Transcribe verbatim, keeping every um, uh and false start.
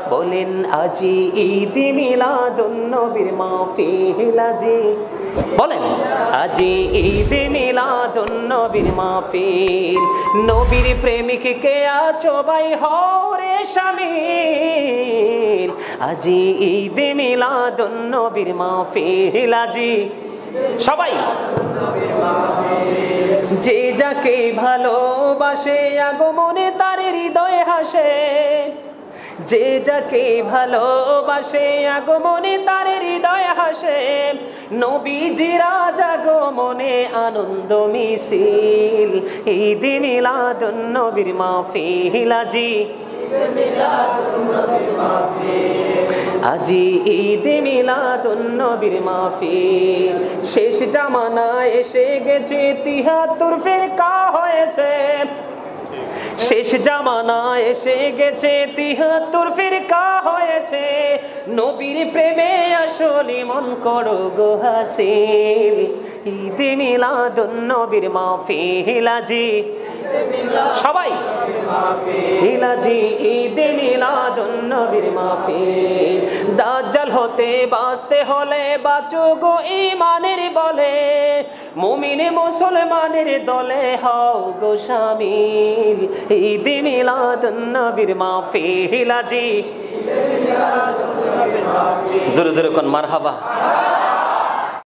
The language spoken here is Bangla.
বলেন আজি ঈদ মিলাদুন নবীর মাহফিল আজি, বলেন আজি ঈদ মিলাদুন নবীর মাহফিল। নবীর প্রেমিক কে আছো ভাই হরে শামিল, আজি ঈদ মিলাদুন নবীর মাহফিল আজি। সবাই যে যাকে ভালোবাসে আগমনে তার হৃদয় হাসে, যে যাকে ভালোবাসে আগমনে তার হৃদয় হাসে। নবীজির আগমনে আনন্দ মিছিল, ঈদ মিলাদুন নবীর মাহফিল আজি, আজি ঈদ মিলাদুন নবীর মাহফিল। শেষ জামানায় এসে গেছে তিহাত্তর ফিরকা হয়েছে, শেষ জামানায় এসে গেছে তিহাত্তর ফিরকা হয়েছে। নবীর প্রেমে আসলে মন করো গো হাসিল, ঈদ মিলাদুন নবীর মাহফিল আজি। সবাই আজি ঈদ মিলাদুন নবীর মাহফিল। দাজ্জাল হতে বাঁচতে হলে বাঁচো গো ঈমানের বলে, মুমিন মুসলমানের দলে হও গো শামিল, ঈদ মিলাদুন নবীর মাহফিল আজি। জোরে জোরে কোন মারহাবা।